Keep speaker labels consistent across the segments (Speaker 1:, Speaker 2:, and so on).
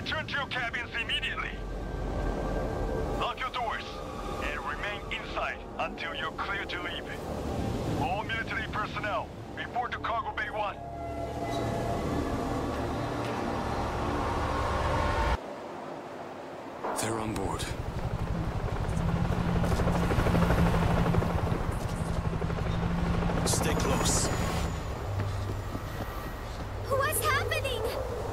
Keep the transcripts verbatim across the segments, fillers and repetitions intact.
Speaker 1: Return to your cabins immediately. Lock your doors and remain inside until you're clear to leave. All military personnel, report to Cargo Bay one.
Speaker 2: They're on board. Stay close.
Speaker 3: What's happening?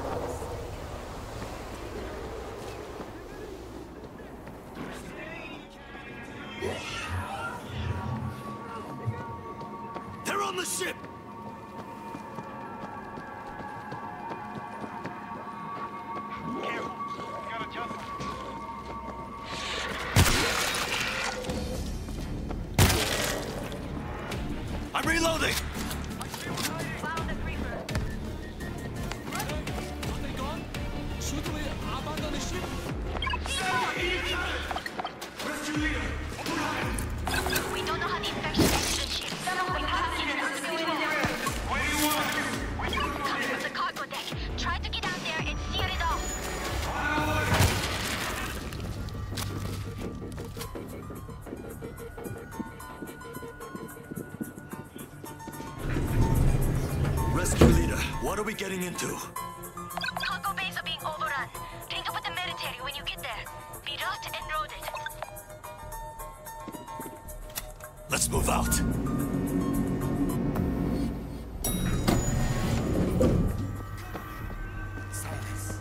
Speaker 2: They're on the ship!
Speaker 1: Careful, you gotta jump.
Speaker 2: I'm reloading!
Speaker 3: Found a creeper.
Speaker 4: Are they gone? Should we abandon the ship?
Speaker 3: We don't know how the infection entered the ship. We have to get us to
Speaker 1: What do you want?
Speaker 3: Coming from the cargo deck. Try to get out there and steer it off.
Speaker 2: Rescue leader, what are we getting into?
Speaker 3: Cargo bays are being overrun. Link up with the military when you get there. Be roughed and loaded.
Speaker 2: Let's move out.
Speaker 4: Silence.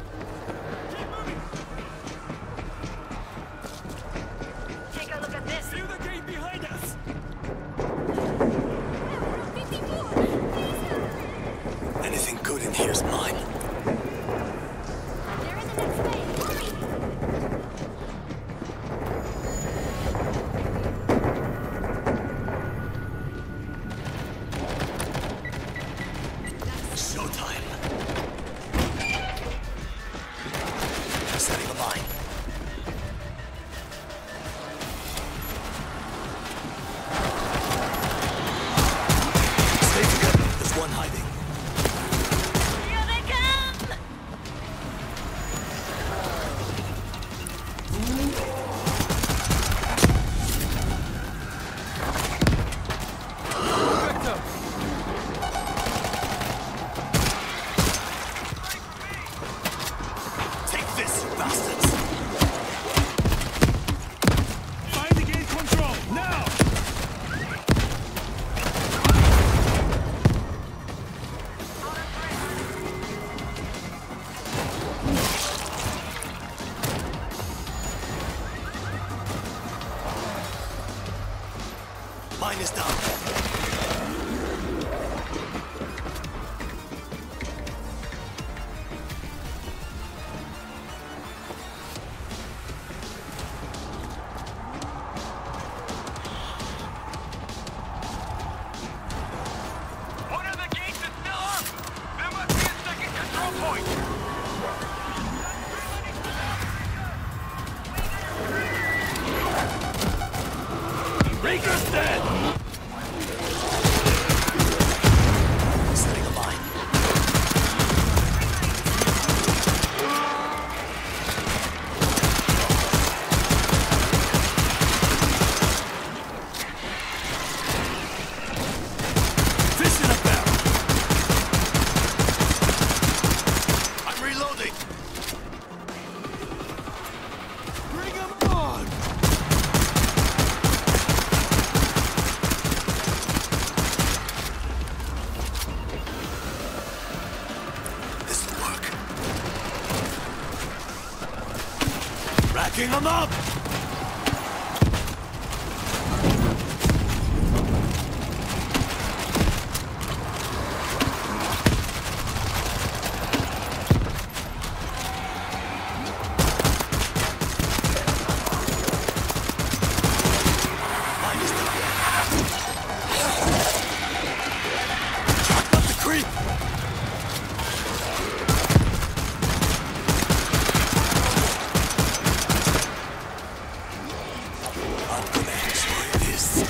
Speaker 3: Take a look at this.
Speaker 4: Seal the gate behind us!
Speaker 2: Anything good in here's mine.
Speaker 3: They're in the next bay. Hurry!
Speaker 2: Showtime. Setting a mine. Stay together. There's one hiding.
Speaker 3: Here they come!
Speaker 4: Victor!
Speaker 2: Take this, you bastards!
Speaker 4: Find the gate control, now!
Speaker 2: Mine is down.
Speaker 1: One of the gates is still up! There must be a second control point!
Speaker 4: Raker's dead!
Speaker 2: Setting a mine. Fish in a barrel. I'm reloading.
Speaker 4: Bring him on!
Speaker 2: This'll work. Racking them up! Mine is down. Chalk up the creek! I'm gonna enjoy this.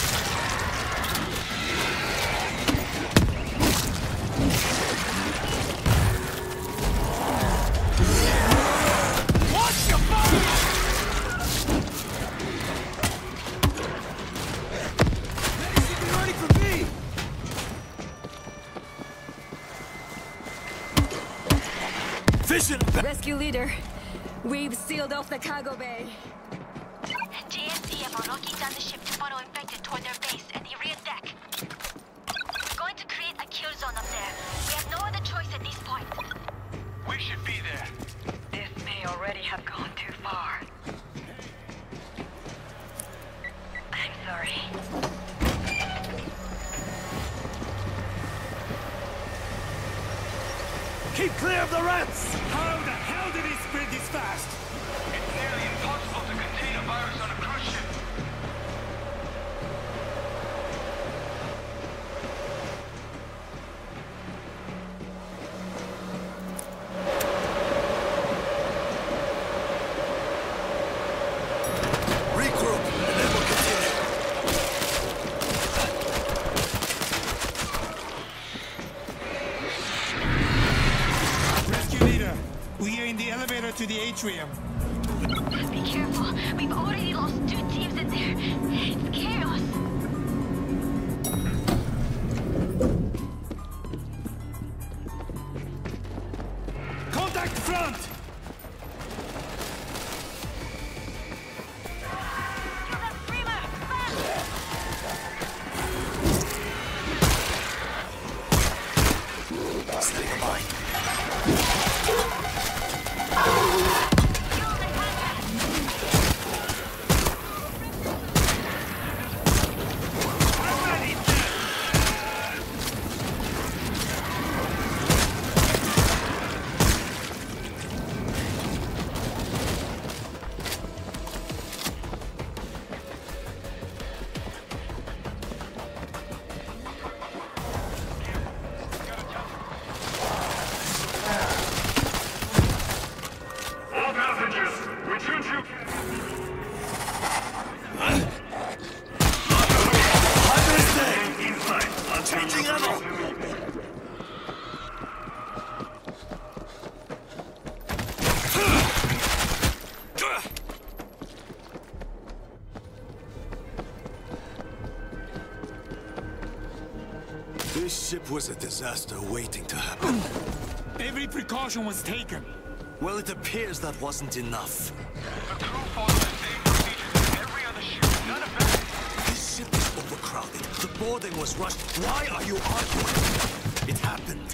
Speaker 5: Rescue leader, we've sealed off the cargo bay.
Speaker 3: J S C F are locking down the ship to funnel infected toward their base at the rear deck. We're going to create a kill zone up there. We have no other choice at this point.
Speaker 1: We should be there.
Speaker 3: This may already have gone too far. I'm sorry.
Speaker 4: Keep clear of the rats! How the hell did he spread this fast?
Speaker 1: It's nearly impossible to contain a virus on a cruise ship.
Speaker 2: Regroup, and then we'll continue.
Speaker 4: Rescue leader, we are in the elevator to the atrium.
Speaker 3: Be careful. We've already lost two teams in there. It's chaos.
Speaker 4: Contact front!
Speaker 2: Steady your mind.
Speaker 1: All passengers, we shoot you. Inside. Until
Speaker 2: Changing
Speaker 1: you
Speaker 2: ammo. This ship was a disaster waiting to happen.
Speaker 4: Every precaution was taken.
Speaker 2: Well, it appears that wasn't enough.
Speaker 1: The crew followed the same procedures as every other ship. None of that.
Speaker 2: This ship is overcrowded. The boarding was rushed. Why are you arguing? It happened.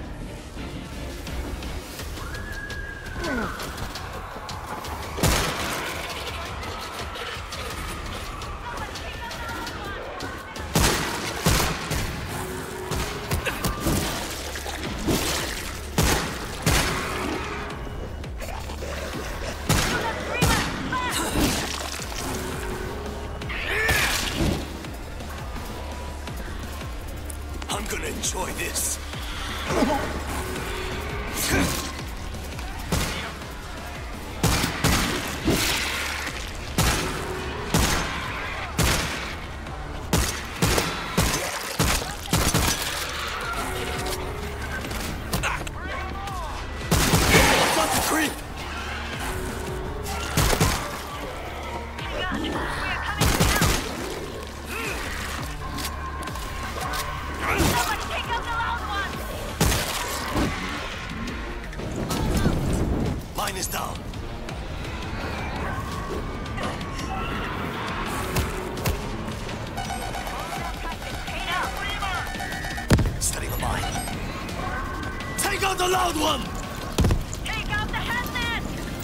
Speaker 2: I'm gonna enjoy this. Not the creep!
Speaker 3: Hang on. We're coming down. Someone pick up the loud one.
Speaker 2: Mine is down.
Speaker 3: Paid up.
Speaker 2: Steady the mine. Take out the loud one!
Speaker 3: Take out the headset.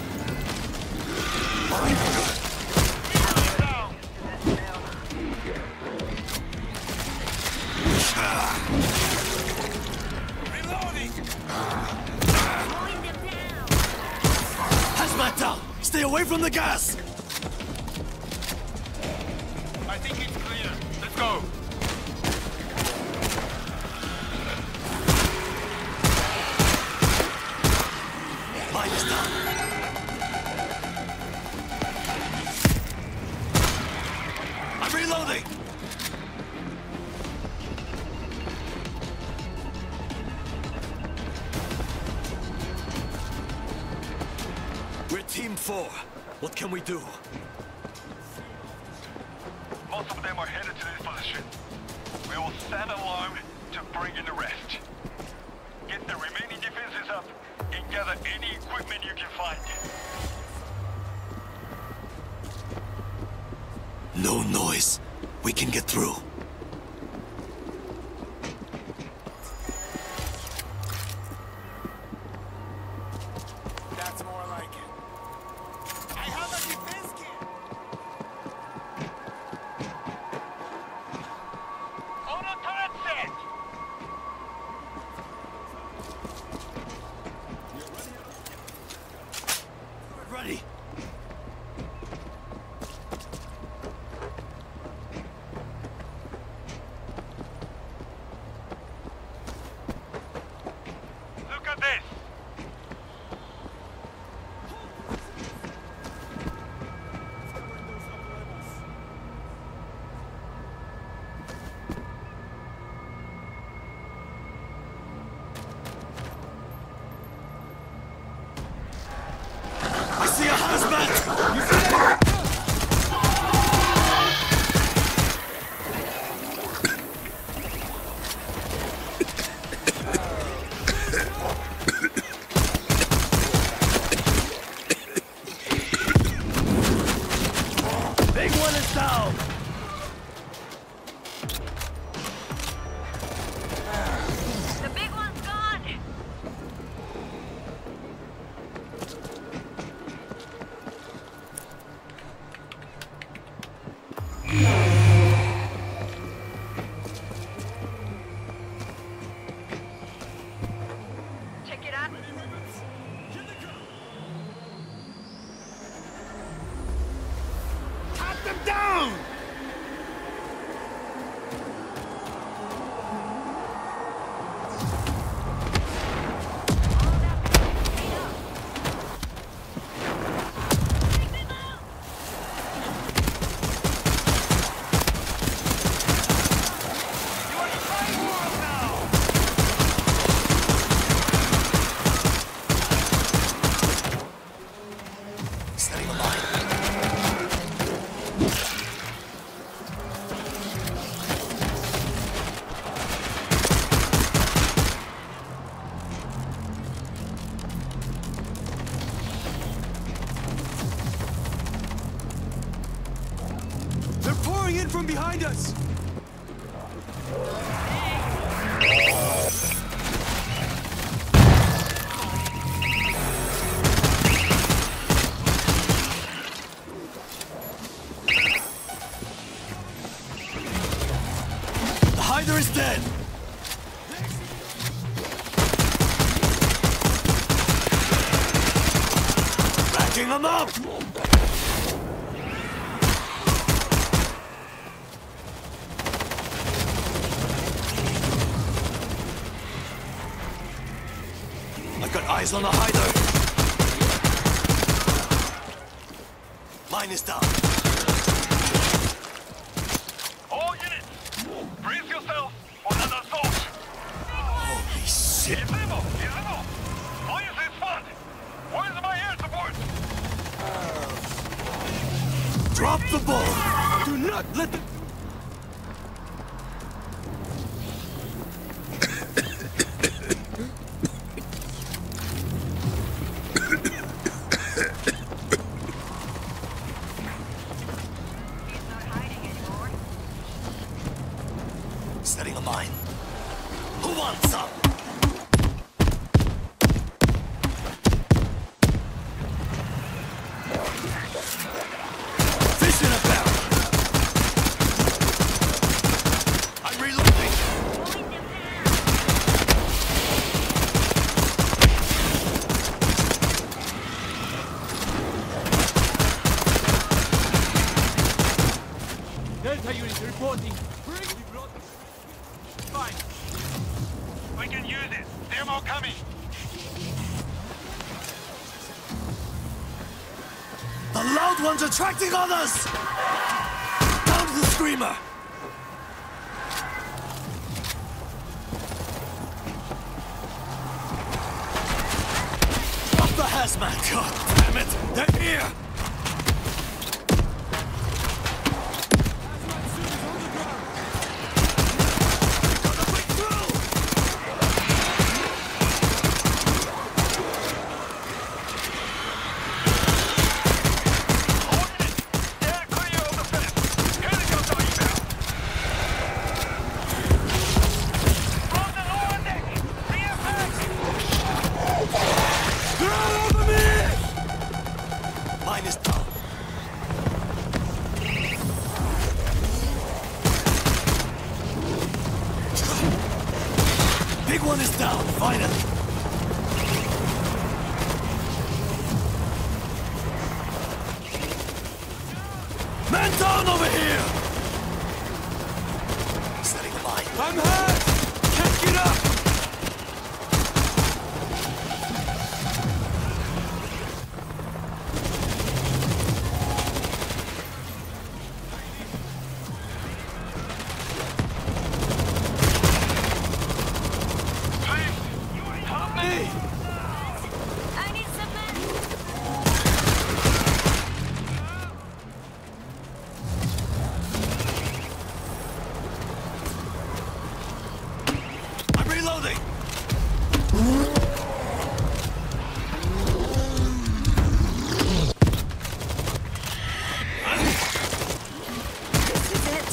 Speaker 4: Reloading!
Speaker 3: Pulling them down.
Speaker 2: Hazmat down! Stay away from the gas!
Speaker 1: I think it's clear. Let's go.
Speaker 2: Mine is down. I'm reloading! We're team four. What can we do?
Speaker 1: Most of them are headed to this position. We will stand alarm to bring in the rest. Get the remaining defenses up. Engage gather any equipment you can find.
Speaker 2: No noise. We can get through.
Speaker 4: That's more like it. Hey, how about your biscuit?
Speaker 1: Auto turret set!
Speaker 2: Ready.
Speaker 1: Look at this!
Speaker 2: I see a hazmat!
Speaker 4: Big one is down!
Speaker 3: The big one's gone! Check it out.
Speaker 4: Knock them down!
Speaker 2: Setting a mine.
Speaker 4: They're pouring in from behind us!
Speaker 2: The hider is dead! Backing him up! I got eyes on the hider! Mine is down.
Speaker 1: All units! Brace yourself for an assault!
Speaker 2: Holy shit!
Speaker 1: Izimo! Izimo! Please respond! Where's my air support?
Speaker 2: Drop the ball!
Speaker 4: Do not let them...
Speaker 3: He's not hiding anymore.
Speaker 2: Setting a mine. Who wants some? Fish in a barrel! I'm reloading!
Speaker 4: Delta unit reporting. Bring... Fine.
Speaker 1: We can use it! Demo coming!
Speaker 2: The loud one's attracting others! Down to the screamer! Drop the hazmat! God damn it! They're here! Gotta break through! one is down, finally! Man down over here! Setting the line. I'm hurt! Can't get up!
Speaker 5: I need some men.
Speaker 2: I'm reloading!
Speaker 5: This is it.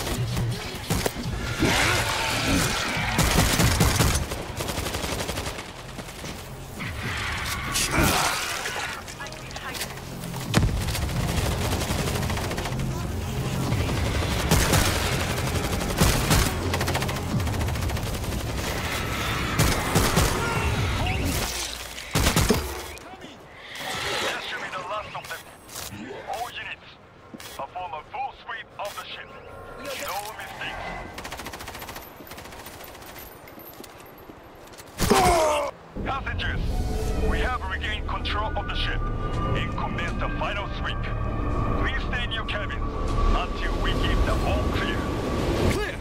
Speaker 1: That should be the last of them. All units, perform a full sweep of the ship. No mistakes. Passengers, we have regained control of the ship and commenced the final sweep. Please stay in your cabins until we give the all clear.
Speaker 2: Clear!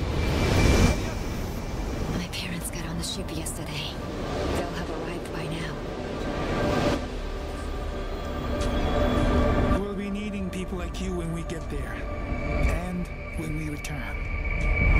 Speaker 5: My parents got on the ship yesterday. They'll have arrived by now.
Speaker 4: We'll be needing people like you when we get there. And when we return.